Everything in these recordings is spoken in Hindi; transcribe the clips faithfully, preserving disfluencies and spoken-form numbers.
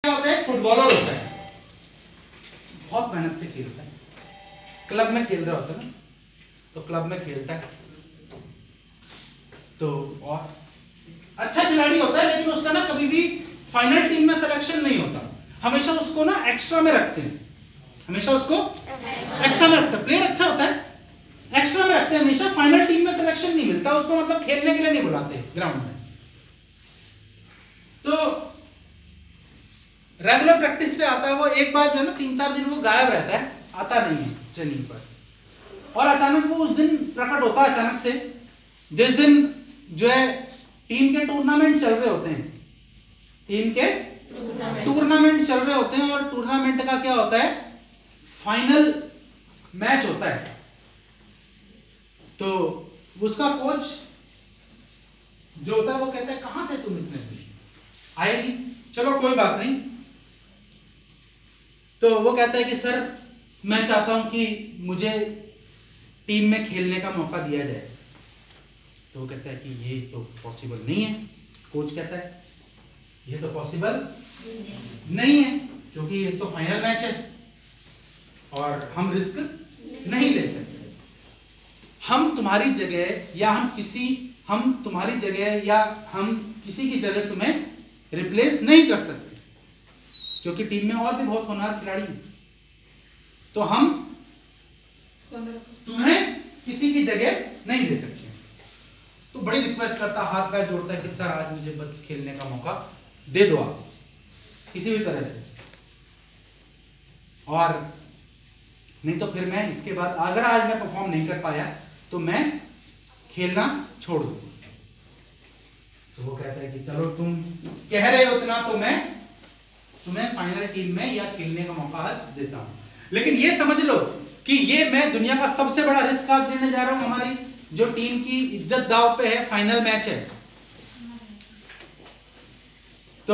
क्या होता है, फुटबॉलर होता है, बहुत मेहनत से खेलता है, क्लब में खेल रहा होता है ना, तो क्लब में खेलता है तो और अच्छा खिलाड़ी होता है, लेकिन उसका ना कभी भी फाइनल टीम में सिलेक्शन नहीं होता, हमेशा उसको ना एक्स्ट्रा में रखते हैं, हमेशा उसको एक्स्ट्रा में रखते हैं। प्लेयर अच्छा होता है, एक्स्ट्रा में रखते हैं हमेशा, फाइनल टीम में सिलेक्शन नहीं मिलता उसको, मतलब खेलने के लिए नहीं बुलाते ग्राउंड में। तो रेगुलर प्रैक्टिस पे आता है वो, एक बार जो है ना तीन चार दिन वो गायब रहता है, आता नहीं है ट्रेनिंग पर, और अचानक वो उस दिन प्रकट होता है अचानक से, जिस दिन जो है टीम के टूर्नामेंट चल रहे होते हैं, टीम के टूर्नामेंट चल रहे होते हैं, और टूर्नामेंट का क्या होता है, फाइनल मैच होता है। तो उसका कोच जो होता है वो कहता है कहां थे तुम इतने दिन, आए नहीं, चलो कोई बात नहीं। तो वो कहता है कि सर मैं चाहता हूं कि मुझे टीम में खेलने का मौका दिया जाए। तो वो कहता है कि ये तो पॉसिबल नहीं है, कोच कहता है ये तो पॉसिबल नहीं है, क्योंकि ये तो फाइनल मैच है और हम रिस्क नहीं ले सकते, हम तुम्हारी जगह या हम किसी हम तुम्हारी जगह या हम किसी की जगह तुम्हें रिप्लेस नहीं कर सकते, क्योंकि टीम में और भी बहुत होनहार खिलाड़ी हैं, तो हम तुम्हें किसी की जगह नहीं दे सकते। तो बड़ी रिक्वेस्ट करता, हाथ पैर जोड़ता है कि सर आज मुझे बस खेलने का मौका दे दो आप किसी भी तरह से, और नहीं तो फिर मैं इसके बाद अगर आज मैं परफॉर्म नहीं कर पाया तो मैं खेलना छोड़ दूं। तो वो कहता है कि चलो तुम कह रहे हो इतना, तो मैं तुम्हें फाइनल टीम में या खेलने का मौका आज देता हूं, लेकिन ये समझ लो कि ये मैं दुनिया का सबसे बड़ा रिस्क आज लेने जा रहा हूं, हमारी जो टीम की इज्जत दांव पे है, फाइनल मैच है। तो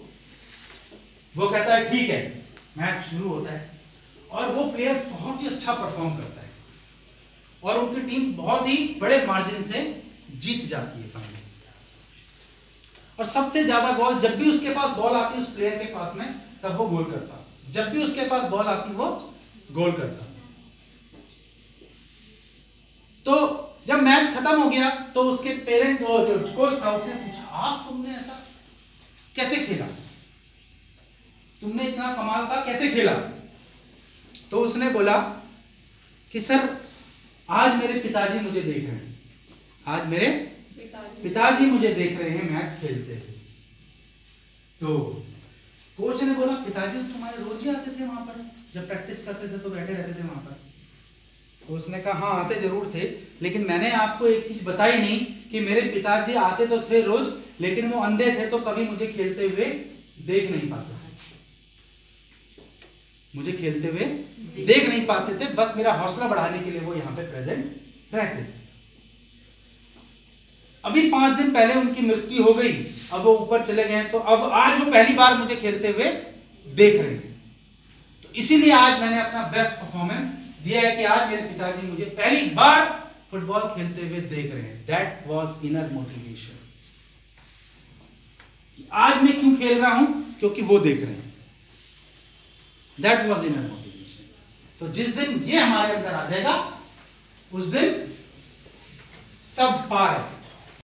वो कहता है ठीक है, मैच शुरू होता है और वो प्लेयर बहुत ही अच्छा परफॉर्म करता है और उनकी टीम बहुत ही बड़े मार्जिन से जीत जाती है फाइनल। और सबसे ज्यादा गोल जब भी उसके पास बॉल आती है उस प्लेयर के पास में, तब वो गोल करता, जब भी उसके पास बॉल आती वो गोल करता। तो जब मैच खत्म हो गया तो उसके पेरेंट वो जो कोच था उसने पूछा, आज तुमने ऐसा कैसे खेला, तुमने इतना कमाल का कैसे खेला? तो उसने बोला कि सर आज मेरे पिताजी मुझे देख रहे हैं, आज मेरे पिताजी पिताजी मुझे देख रहे हैं मैच खेलते हैं। तो कोच ने बोला पिताजी तो तुम्हारे रोज ही आते थे वहां पर, जब प्रैक्टिस करते थे तो बैठे रहते थे वहां पर। तो उसने कहा हाँ आते जरूर थे, लेकिन मैंने आपको एक चीज बताई नहीं कि मेरे पिताजी आते तो थे रोज, लेकिन वो अंधे थे तो कभी मुझे खेलते हुए देख नहीं पाते, मुझे खेलते हुए देख नहीं पाते थे, बस मेरा हौसला बढ़ाने के लिए वो यहाँ पे प्रेजेंट रहते थे। अभी पांच दिन पहले उनकी मृत्यु हो गई, अब वो ऊपर चले गए, तो अब आज वो पहली बार मुझे खेलते हुए देख रहे थे, तो इसीलिए आज मैंने अपना बेस्ट परफॉर्मेंस दिया है कि आज मेरे पिताजी मुझे पहली बार फुटबॉल खेलते हुए देख रहे हैं। That was inner motivation. आज मैं क्यों खेल रहा हूं, क्योंकि वो देख रहे हैं, दैट वाज इनर मोटिवेशन। तो जिस दिन ये हमारे अंदर आ जाएगा उस दिन सब पार है।